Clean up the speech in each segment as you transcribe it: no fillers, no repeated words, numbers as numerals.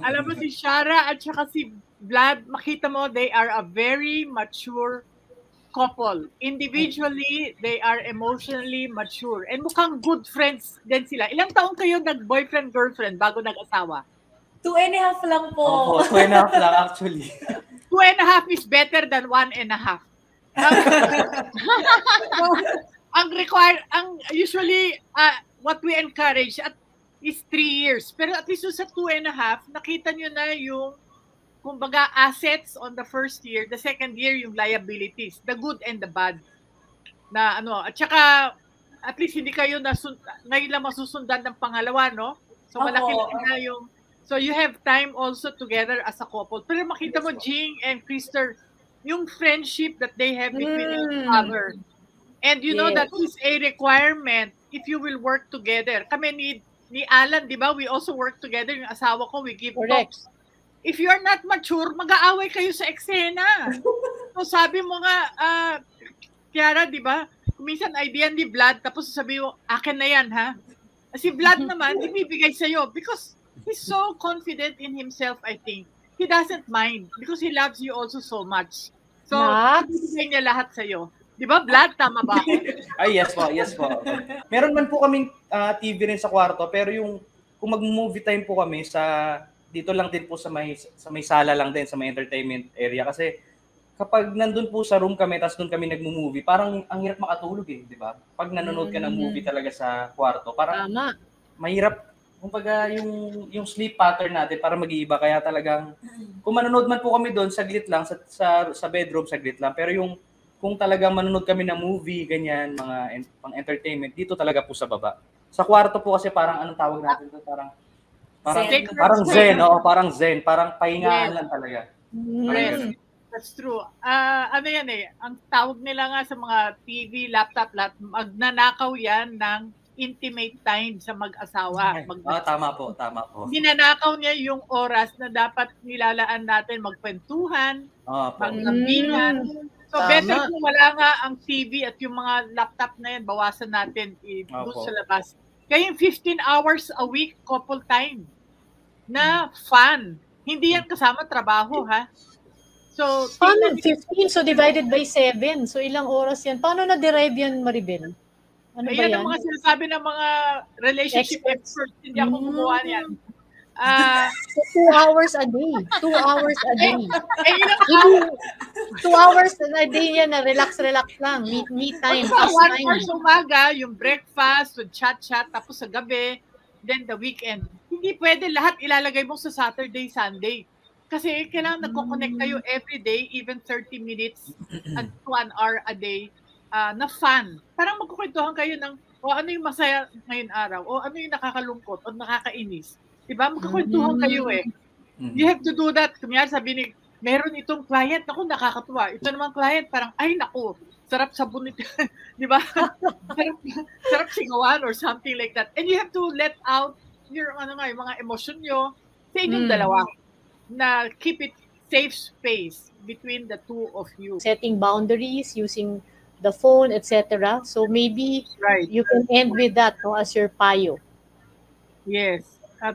Alam mo si Shara at saka si Vlad, makita mo, they are a very mature couple. Individually, they are emotionally mature. And mukhang good friends din sila. Ilang taon kayo nag-boyfriend-girlfriend bago nag-asawa? 2.5 lang po. Opo, 2.5 lang actually. 2.5 is better than 1.5. Usually, what we encourage is 3 years. Pero at least sa 2.5, nakita nyo na yung, kumbaga, assets on the first year, the second year, yung liabilities, the good and the bad. Na ano, at saka, at least hindi kayo ngayon lang masusundan ng pangalawa, no? So, malaki na yung, so you have time also together as a couple. Pero makita mo, Jing and Krister, yung friendship that they have between each other. And you know that is a requirement if you will work together. Kami ni Alan, di ba? We also work together. Yung asawa ko, we give talks. If you are not mature, mag-aaway kayo sa eksena. So sabi mo nga, Kiara, di ba? Minsan idea ni Vlad, tapos sabi mo, akin na yan, ha? Si Vlad naman, ibibigay sa'yo because he's so confident in himself, I think. He doesn't mind because he loves you also so much. So, ibibigay niya lahat sa'yo. Di ba, Vlad? Tama ba ako? Ay, yes po. Meron man po kaming TV rin sa kwarto, pero yung kung mag-movie time po kami dito lang din po sa may sala lang din, sa may entertainment area. Kasi kapag nandun po sa room kami, tapos doon kami nag-movie, parang ang hirap makatulog di ba? Pag nanonood ka ng movie talaga sa kwarto, parang mahirap, kumbaga yung sleep pattern natin para mag-iiba. Kaya talagang, kung manonood man po kami doon, saglit lang, sa bedroom, saglit lang. Pero kung talagang manonood kami ng movie, ganyan, mga pang-entertainment, dito talaga po sa baba. Sa kwarto po kasi parang, anong tawag natin doon? Parang zen, parang zen, parang pahingaan lang talaga. That's true. Ano yan ang tawag nila nga sa mga TV, laptop, magnanakaw yan ng intimate time sa mag-asawa. Tama po. Ninanakaw niya yung oras na dapat nilalaan natin magkwentuhan, maglambingan. So better kung wala nga ang TV at yung mga laptop na yan, bawasan natin doon sa labas. Kaya yung 15 hours a week couple time na fun. Hindi yan kasama trabaho, ha? So, paano 15? So, divided by 7. So, ilang oras yan? Paano na-derive yan, Maribel? Ano ba yan? Ang mga sinasabi ng mga relationship experts. Hindi ako gumawa yan. 2 hours a day. 2 hours a day. 2 hours a day yan na relax lang. Me time. Also, 1 hour sa umaga, yung breakfast, yung chat-chat, tapos sa gabi, then the weekend. Hindi pwede lahat ilalagay mo sa Saturday, Sunday. Kasi kailangan nagko-connect kayo every day, even 30 minutes and 1 hour a day na fun. Parang magkukwentuhan kayo ng ano yung masaya ngayon araw, o ano yung nakakalungkot, o nakakainis. Diba? Magkukwentuhan kayo You have to do that. Kunyari sabi ni, meron itong client, naku, nakakatuwa. Ito naman client, parang, ay naku, sarap sabon ito. Diba? sarap sigawan or something like that. And you have to let out your yung mga emosyon nyo sa inyong dalawa. Na keep it safe space between the two of you. Setting boundaries, using the phone, etc. So maybe you can end with that as your payo. Yes. At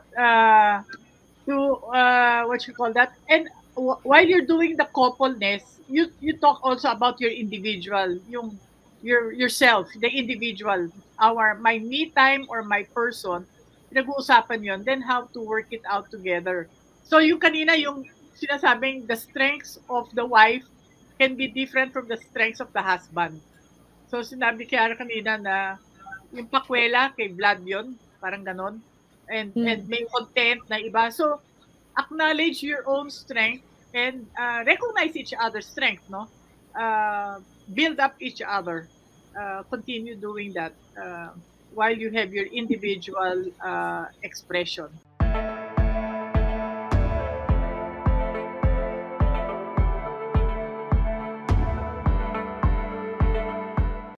what you call that? And while you're doing the coupleness, you talk also about your individual, yourself, the individual, my me time or my person. Pinag-uusapan yon, then how to work it out together. So yung kanina, yung sinasabing the strengths of the wife can be different from the strengths of the husband. So sinabi kaya kanina na yung pakwela kay Vlad yun, parang ganon. And may content na iba. So acknowledge your own strength and recognize each other's strength, no? Build up each other. Continue doing that while you have your individual expression.